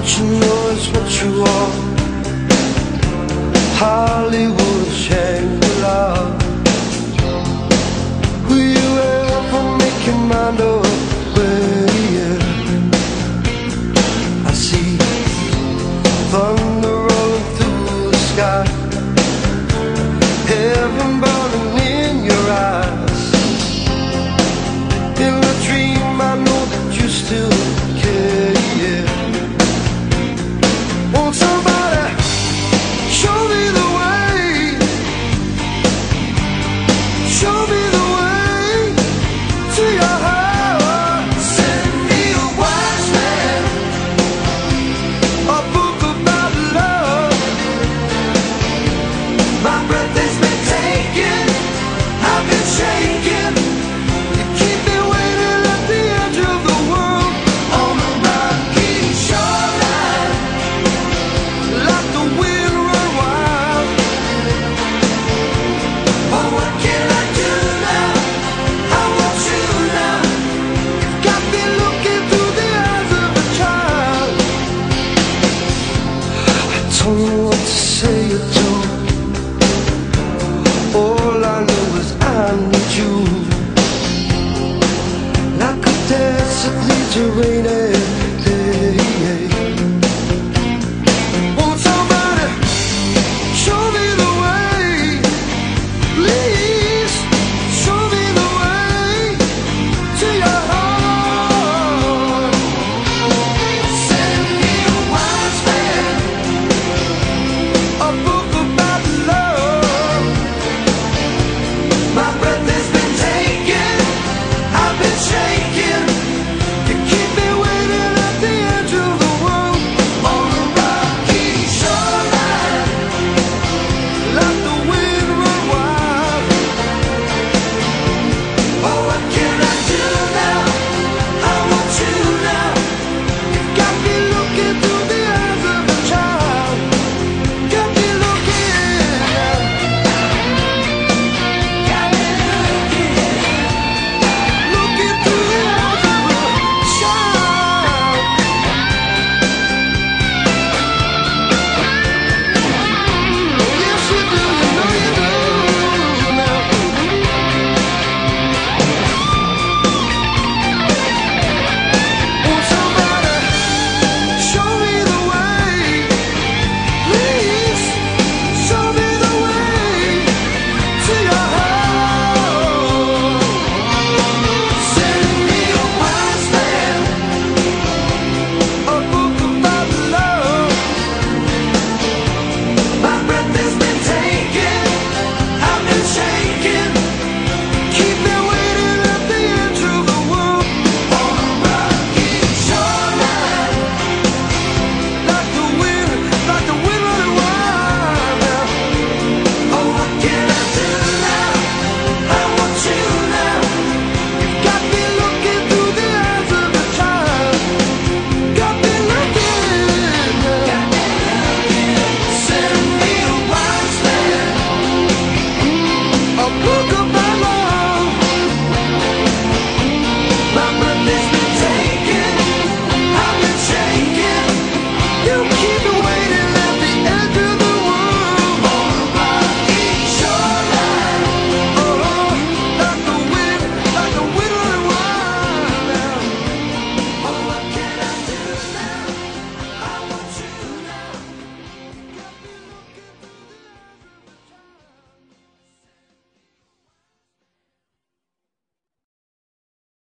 What you know is what you are. Hollywood, Shangri-La. Will you ever make your mind up? Yeah. I see thunder rolling through the sky, heaven burning in your eyes. In a dream I know that you still care, yeah. Won't somebody show me the way? Show me the way to your heart. Send me a wise man, a book about love. My breath has been taken, I've been shaken. You keep me waiting at the edge of the world, on a rocky shoreline. Let the wind run wild. Oh, what can I do now? I want you now. You've got me looking through the eyes of a child. I don't know what to say or do. All I know is I need you. Like a desert needs a rain.